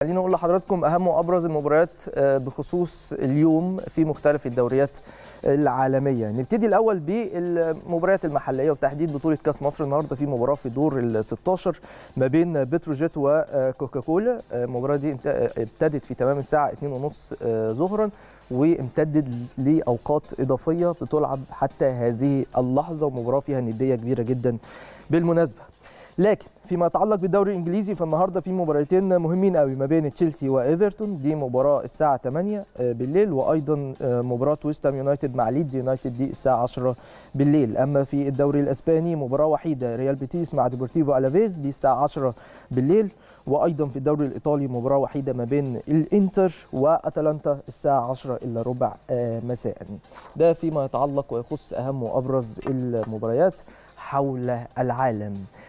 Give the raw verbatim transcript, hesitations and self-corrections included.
خلينا نقول لحضراتكم اهم وابرز المباريات بخصوص اليوم في مختلف الدوريات العالميه. نبتدي الاول بالمباريات المحليه وتحديد بطوله كاس مصر. النهارده في مباراه في دور ال ستاشر ما بين بتروجيت وكوكاكولا. المباراه دي ابتدت في تمام الساعه اتنين وثلاثين ظهرا وامتدت لاوقات اضافيه بتلعب حتى هذه اللحظه، ومباراه فيها نديه كبيره جدا بالمناسبه. لكن فيما يتعلق بالدوري الانجليزي فالنهارده في مباراتين مهمين قوي ما بين تشيلسي وايفرتون، دي مباراه الساعه تمانية بالليل، وايضا مباراه ويست هام يونايتد مع ليدز يونايتد دي الساعه عشرة بالليل. اما في الدوري الاسباني مباراه وحيده ريال بيتيس مع ديبورتيفو الافيز دي الساعه عشرة بالليل، وايضا في الدوري الايطالي مباراه وحيده ما بين الانتر واتلانتا الساعه عشرة الا ربع مساء. ده فيما يتعلق ويخص اهم وابرز المباريات حول العالم.